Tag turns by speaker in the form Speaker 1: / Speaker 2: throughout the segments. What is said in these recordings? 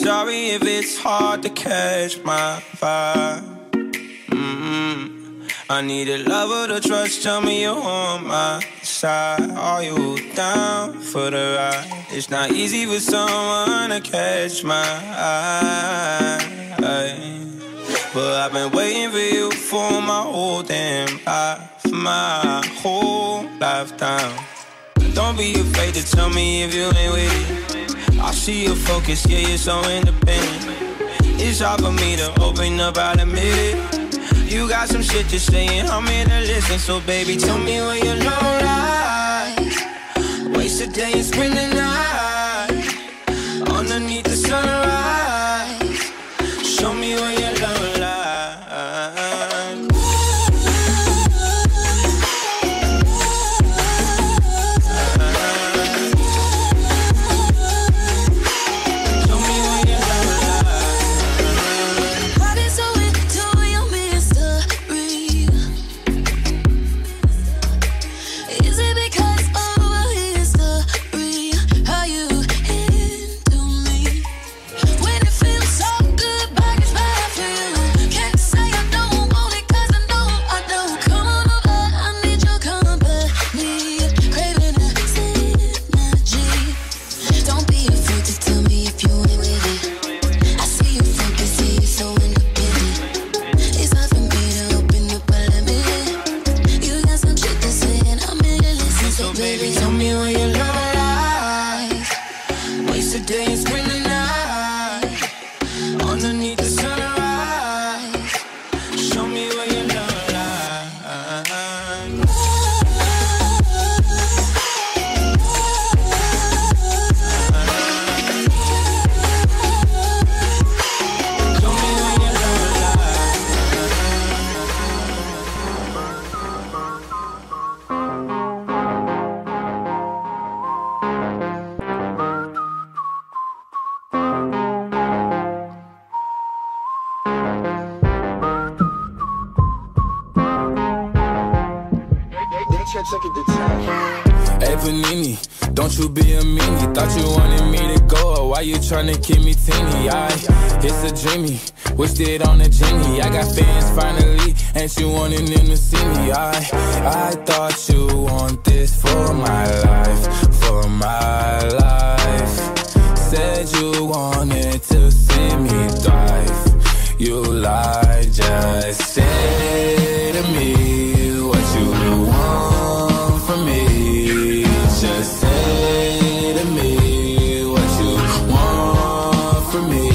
Speaker 1: sorry if it's hard to catch my vibe. I need a lover to trust, tell me you're on my side. Are you down for the ride? It's not easy for someone to catch my eye, but I've been waiting for you for my whole damn life, my whole lifetime. Don't be afraid to tell me if you ain't with it. I see your focus, yeah, you're so independent. It's hard for me to open up, I'll admit it. You got some shit to say and I'm here to listen. So baby, tell me where your love lies. Waste a day and spend the night underneath the sunrise. Show me where your love lies.
Speaker 2: Hey Panini, don't you be a meanie. Thought you wanted me to go, or why you tryna keep me teeny? It's a dreamy, wished it on a genie. I got fans finally, ain't you wanting them to see me? I thought you want this for my life, for my life. Said you wanted to see me thrive. You lied, just say to me what you want from me. Just say to me what you want from me.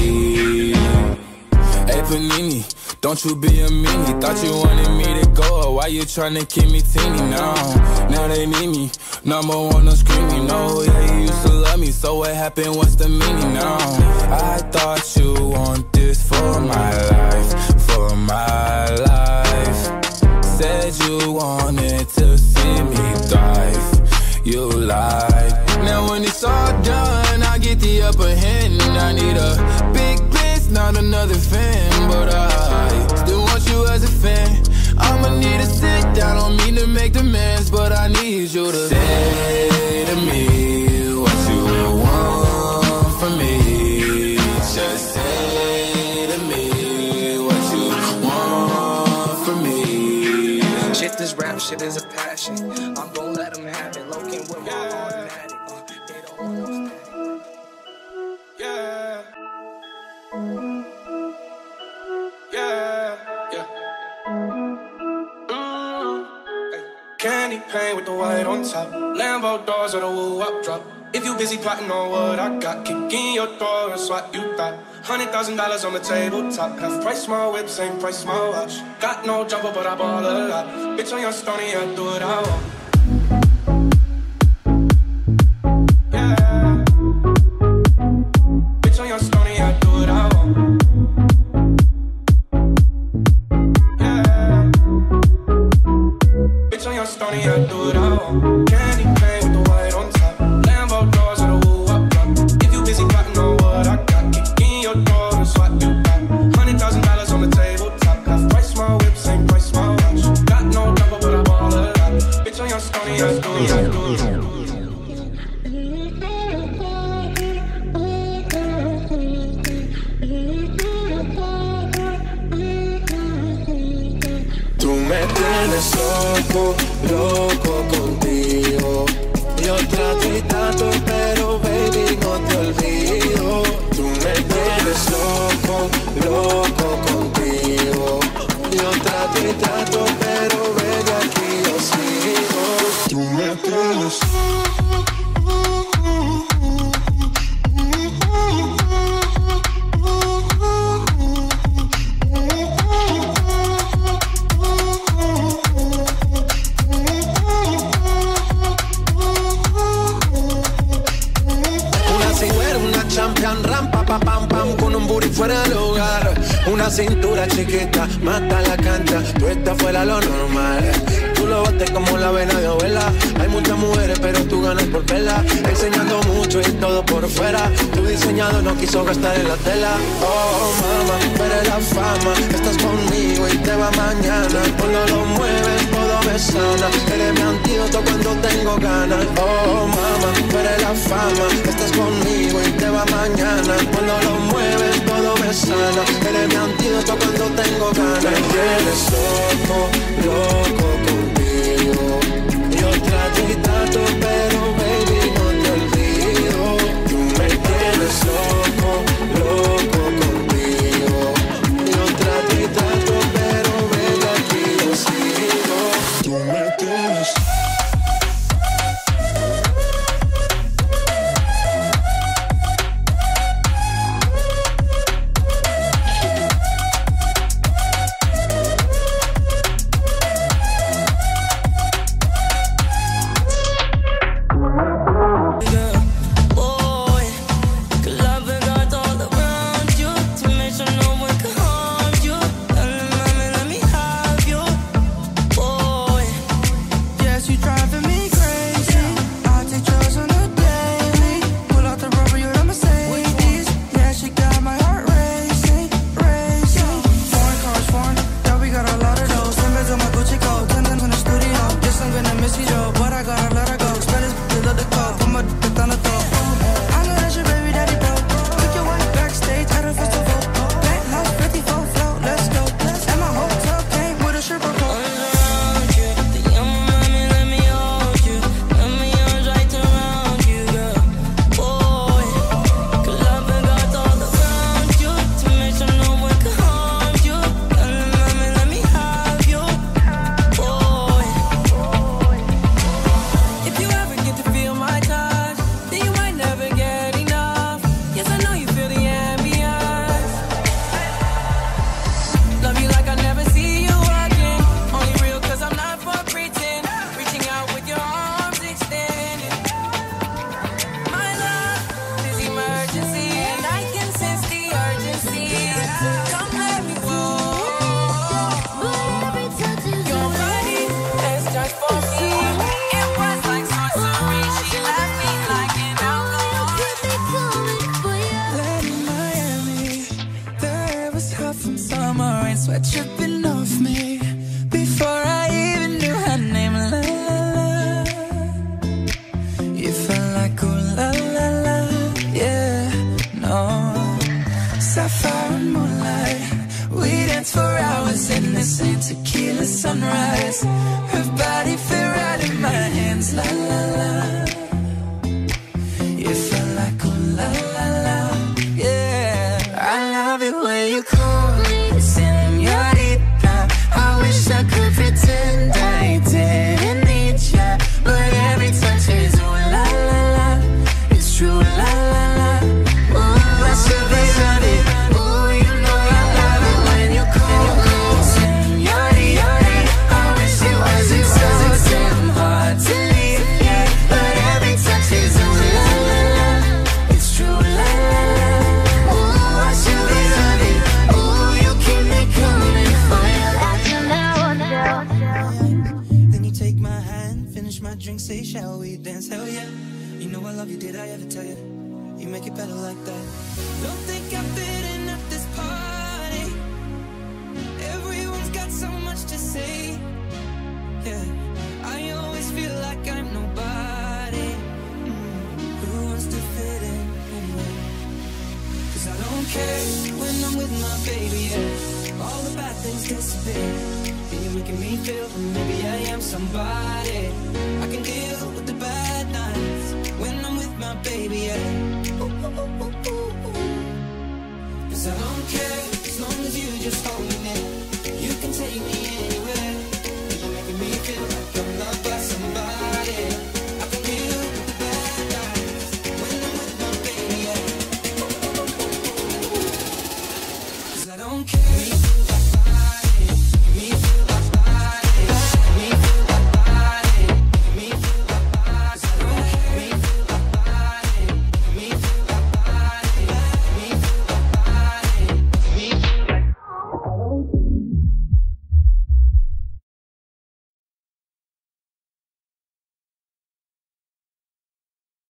Speaker 2: Hey Panini, don't you be a meanie. Thought you wanted me to go, or why you tryna keep me teeny? Now they need me, number one on screaming. No, yeah, you used to love me, so what happened, what's the meaning now? I thought you want this for my life, for my life. Said you wanted to see me thrive. You lied. Now when it's all done, I get the upper hand. I need a big bitch, not another fan. But I still want you as a fan. I'ma need to sit down, don't mean to make demands, but I need you to say to me what you want from me. Just say to me what you want from me.
Speaker 3: Shit, this rap shit is a passion. I'm gon' let them have it. Loking with my automatic. They don't want no static.
Speaker 1: Yeah.
Speaker 4: Candy paint with the white on top. Lambo doors or the woo-wop drop. If you busy plotting on what I got, kick in your door and swat you thought. $100,000 on the tabletop. Half price my whip, same price my watch. Got no jumper, but I ball a lot. Bitch on your stony, I do what I want. Yeah. Bitch on your stony, I do what I want. Yeah. Bitch on your stony, I do what I want. Candy paint with the white on top. Lambo doors or the woo-wop drop. If you busy plotting on what I got, kick in your door and swat you back. $100,000 on the tabletop. Half price my whip, same price my watch. Got no jumper, but I ball a lot. Bitch on your stony, I
Speaker 3: tienes loco, loco contigo. Yo trato y trato, pero baby no te olvido. Tú me tienes loco, loco contigo. Yo trato y trato, pero baby aquí yo sigo. Tú me tienes. Fuera del hogar, una cintura chiquita, mata la cancha, tú estás fuera lo normal. Tú lo bates como la vena de abuela. Hay muchas mujeres, pero tú ganas por vela. Enseñando mucho y todo por fuera. Tu diseñado no quiso gastar en la tela. Oh, mamá, pero la fama. Estás conmigo y te va mañana. Cuando lo mueves, todo me sana. Eres mi antídoto cuando tengo ganas. Oh, mamá, pero la fama. Estás conmigo y te va mañana. Cuando lo mueves, todo me sana. Eres mi antídoto cuando tengo ganas. Me tienes loco, loco contigo. Yo trato y trato, pero baby no te olvido. Tú me tienes loco, loco contigo. Yo trato y trato, pero baby aquí yo sigo. Tú me tienes.
Speaker 5: Sweat dripping off me before I even knew her name. La la la, you felt like ooh la la la, yeah. No, sapphire and moonlight, we danced for hours in the same tequila sunrise. Her body fit right in my hands. La la la, you felt like ooh la la la, yeah. I love it when you call me señorita. I wish I could pretend I didn't need ya, but every touch is ooh la la la. It's true la la la. Ooh, I should be running. Ooh, you know I love it when you call me señorita. I wish it wasn't so damn hard to leave, yeah, but every touch is ooh la la la. It's true la la la. Ooh, I should be running. Ooh, you keep me coming for you.
Speaker 6: Then you take my hand, finish my drink, say shall we dance? Hell yeah. You know I love you, did I ever tell you? You make it better like that. Don't think I'm fitting at this party. Everyone's got so much to say. Yeah, I always feel like I'm nobody. Who wants to fit in anyway? Cause I don't care when I'm with my baby, yeah. All the bad things disappear. And you're making me feel that maybe I am somebody. I can deal with the bad nights when I'm with my baby, yeah.